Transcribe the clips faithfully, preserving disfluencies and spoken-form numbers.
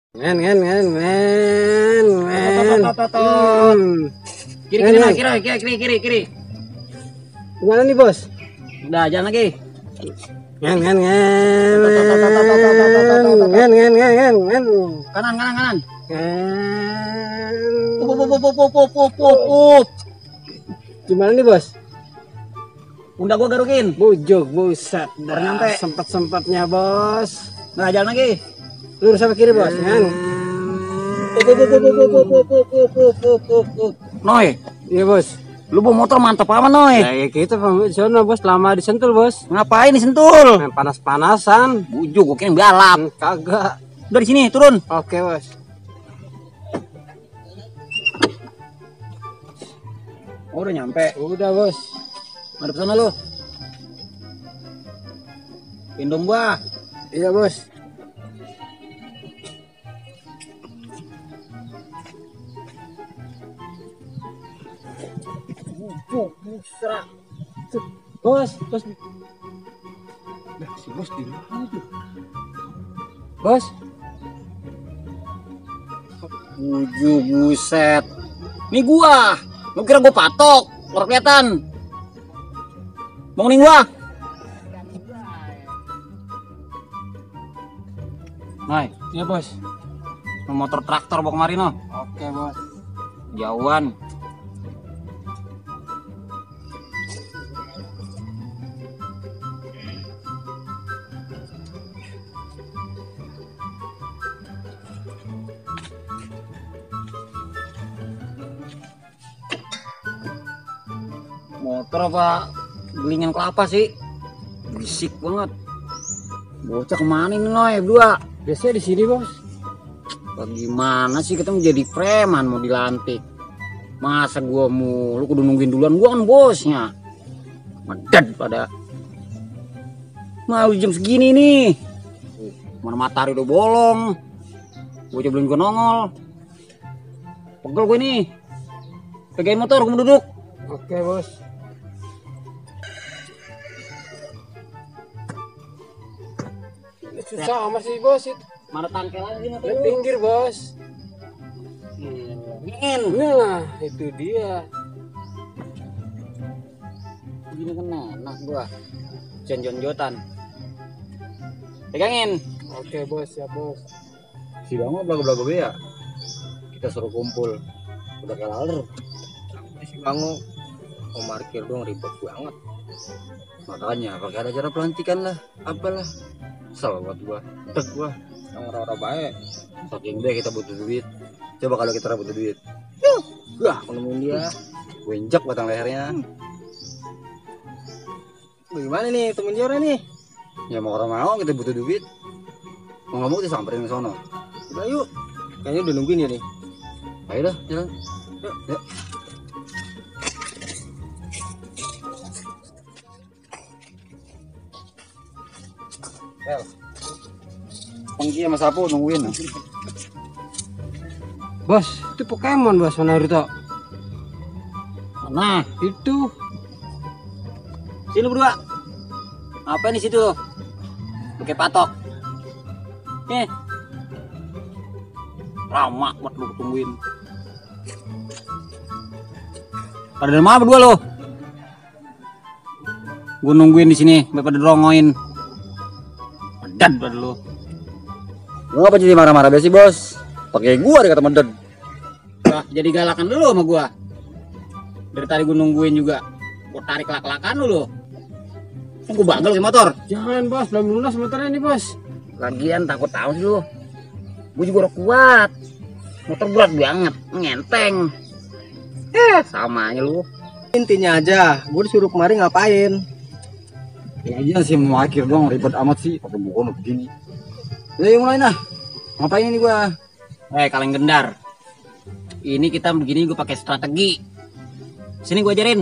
Ngen ngen ngen ngen ngen. Hmm. Kiri Ngen, kiri ngen. kiri kiri kiri kiri kiri. Gimana nih bos? Udah jalan lagi. Ngen ngen ngen. Ngen ngen ngen ngen ngen. Kanan kanan kanan. Ngen. Up up up up up up up up up. Gimana nih bos? Udah gua garukin. Bujuk buset. Baru nyampe. Sempet sempetnya bos. Nah jalan lagi. Lurus sampai kiri bos. Ngen. Up up up up up up up up up up up up. Noy, Iya bos. lu bawa motor mantap amat Noy. Ya, ya gitu Pak. Sono bos lama disentul bos. Ngapain disentul? Main panas-panasan. Bujuk, gua kira balap. Hmm, Kagak. Udah di sini turun. Oke bos. Oh, udah nyampe. Udah bos. Madep sana lu. Pindong gua. Iya bos. Bujuk, busra. Bos, bos. Dah, si bos di mana tuh? Bos. Bujuk, buset. Nih gua. Lu kira gua patok? Baru kelihatan. Bangunin gua. Nay, Iya bos. motor traktor bawa kemari no. Oke bos. Jauhan. Motor apa gelingan kelapa sih? Berisik banget. Bocah kemana nih Noy berdua? Biasanya di sini bos. Bagaimana sih kita menjadi preman mau dilantik? Masa gua mulu kudu nungguin duluan, gua kan bosnya. Medad pada. Mau jam segini nih. Mana matahari udah bolong. Bocah belum juga nongol. Pegel gue nih. Pegain motor, gua mau duduk. Oke bos. Susah amat sih bos itu. Mana tangkel lagi motor Di lu? pinggir bos. Dingin. Nah itu dia. Gini kan enak gua. Jon-jon-jotan. Pegangin. Oke bos ya bos. Si Bang belagu-belagu be ya. Kita suruh kumpul. Udah kayak laler. Si Bango mau parkir dong ribet banget. Makanya pakai ada cara pelantikan lah. Apalah. Kesel buat gua. Deg gua. Yang orang-orang baik. Saking be kita butuh duit. Coba kalau kita butuh duit. Yuh. Wah, aku nemuin dia. Gue injak batang lehernya. Bagaimana nih temen dia orang nih? Ya mau orang mau kita butuh duit. Mau nggak mau kita samperin ke sono. Udah yuk. Kayaknya udah nungguin ya nih. Ayo dah jalan. Yuk, yuk. Well. Pengki sama sapu nungguin. Bos, itu Pokemon bos Naruto. Nah, Itu. sini lu berdua. Apa di situ? Pakai patok. Nih. Lama buat lu tungguin. Pada dari mana berdua lo? Gue nungguin di sini, sampai pada rongoin. Medad pada lu. Lu ngapa jadi marah-marah sih bos? Pakai gua dikata medad. Wah, jadi galakan dulu sama gua. Dari tadi gue nungguin juga. Gua tarik lak-lakan dulu. Gue bagel si motor. Jangan bos, belum lunas motornya nih bos. Lagian takut tahu sih lu. Gue juga udah kuat. Motor berat banget, ngenteng. Eh, sama aja lu. Intinya aja, gue disuruh kemarin ngapain? Lagian sih mau akhir dong, ribet amat sih. Pakai buku begini. Ayo mulai nah. Ngapain ini gua? Eh, kaleng gendar. Ini kita begini gue pakai strategi. Sini gue ajarin.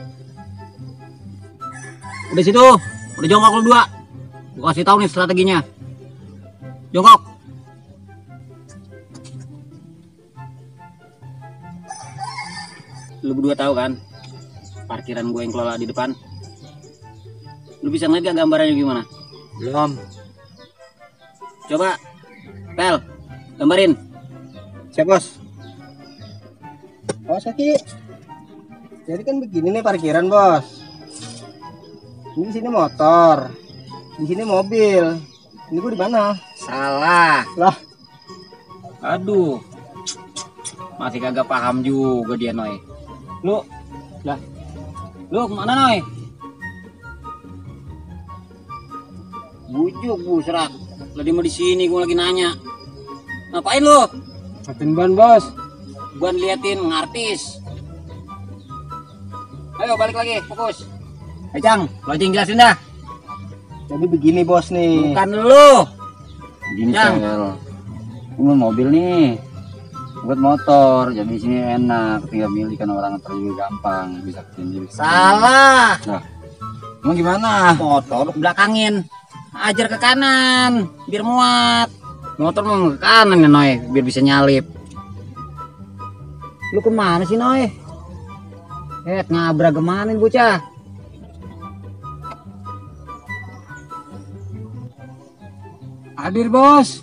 Udah situ, udah jongkok lu dua. Gue kasih tahu nih strateginya. Jongkok. Lu berdua tahu kan? Parkiran gue yang kelola di depan. Lu bisa ngeliat gak gambarannya gimana? Belum. Coba, Pel, Gambarin. Siap bos. Bos kaki. Jadi kan begini nih parkiran bos. Ini di sini motor, di sini mobil. Ini gue di mana? Salah. Lah, Aduh. Masih kagak paham juga dia, Noy. Lu, lah. Lu kemana, Noy? Bujuk, bu, serak. Lagi mau di sini, gue lagi nanya. Ngapain lu? ngapain ban bos? Gua liatin ngartis. Ayo balik lagi, fokus. Eh, Cang, lo aja yang jelasin dah. Jadi begini bos nih. Bukan lu. Gini Yang. Sel, lu mobil nih, buat motor, jadi di sini enak, tinggal milih kan orang antar juga gampang, bisa kesini. Salah. Nah, emang gimana? Motor belakangin. Ajar ke kanan, biar muat. Motor mau ke kanan ya, Noy, biar bisa nyalip. Lu kemana sih, Noy? Eh, ngabrak kemana nih bocah? Hadir bos.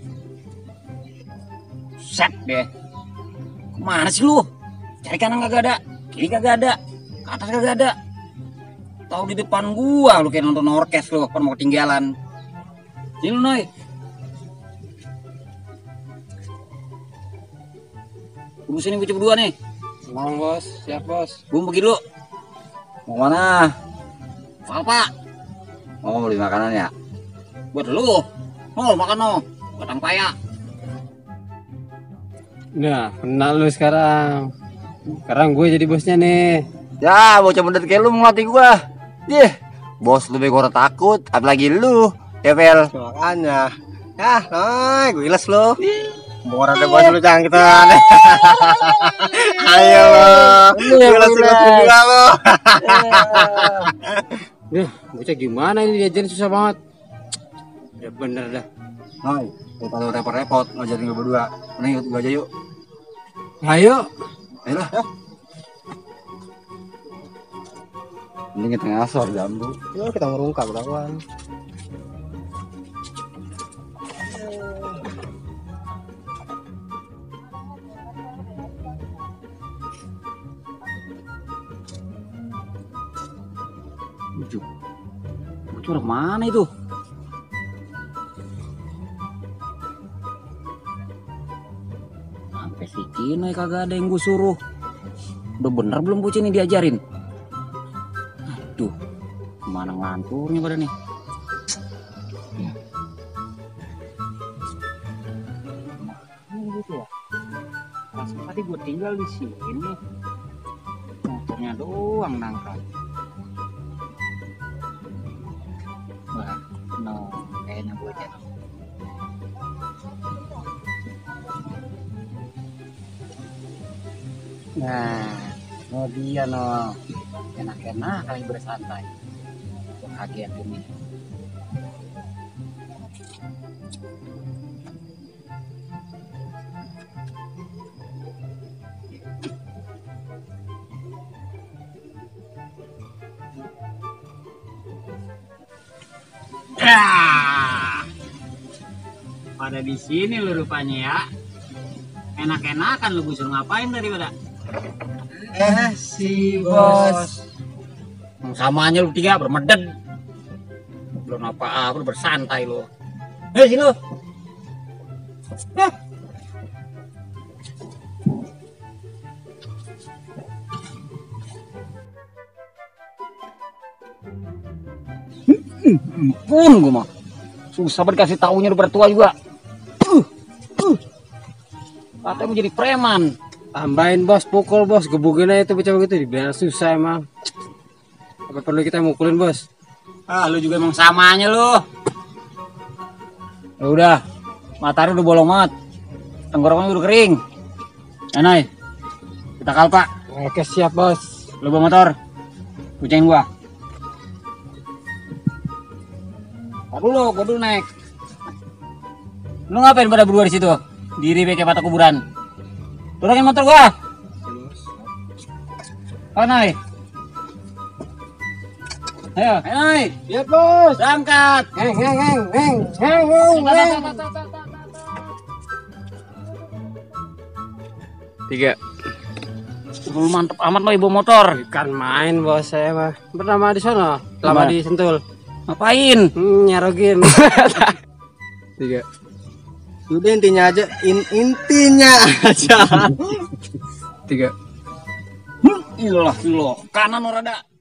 Set deh. Kemana sih lu? Cari kanan kagak ada, kiri kagak ada, ke atas kagak ada. Tahu di depan gua lu kayak nonton orkes lu, kan mau ketinggalan. Sini lu, Noy. Tunggu sini gue berdua nih. Mau bos, siap bos. Gue pergi dulu. Mau mana? Apa? Mau beli makanan ya? Buat lu. No, makan no. Batang paya. Nah, kenal lu sekarang. Sekarang gue jadi bosnya nih. Ya, bocah bener kayak lu mau ngelatih gua. Dih, bos lu bego orang takut, apalagi lu, ya Vel. Makanya. Ya, Noy, gue iles lu. Mau ada bos lu jangan kita. Ayo lo. Gue iles juga lo. Duh, bocah gimana ini diajarin susah banget. Ya bener dah. Noy, daripada lu repot-repot ngajarin gua berdua, mending ikut gua aja yuk. Ayo. Ayolah. Mending kita ngasor jambu. Yuk kita ngerungkap kawan. Bujuk. Bujuk orang mana itu? Sampai si Cino kagak ada yang gue suruh. Udah bener belum bocah ini diajarin? Aduh, kemana nganturnya pada nih? Ini gitu ya. Langsung tadi gue tinggal di sini. Motornya doang nangkap. Wah, no, kayaknya gue aja. Nah, oh dia no, enak-enak kali bersantai. Gue kaget ini. Ya, pada di sini lu rupanya ya. Enak-enakan lu gue suruh ngapain tadi pada? Eh si bos. Samanya lu tiga bermeded. Belum apa-apa lu bersantai lu. Hei sini lu. Eh. Pun gue mah susah banget kasih taunya udah bertua juga. Uh, uh. Katanya mau jadi preman. Tambahin bos, pukul bos, gebukin aja itu bocah begitu, dibilang susah emang. Apa perlu kita mukulin bos? Ah, lu juga emang samanya lu. Ya udah, matahari udah bolong banget. Tenggorokannya udah kering. Enai, kita kalpa. Oke siap bos. Lu bawa motor, kucingin gua. Aku lu, gua dulu naik. Lu ngapain pada berdua di situ? Diri kayak patok kuburan. Turunin motor gua. Oh, Nay. Ayo, Nay. Siap bos. Berangkat. Heng heng heng heng heng heng heng. Tiga. Lu mantep amat lo ibu motor. Kan main bos saya mah. Pertama di sana, lama Mana? di Sentul. Ngapain? Hmm, nyarogin. Tiga. Udah intinya aja, in, intinya aja. Tiga. Ilah, lo kanan orada.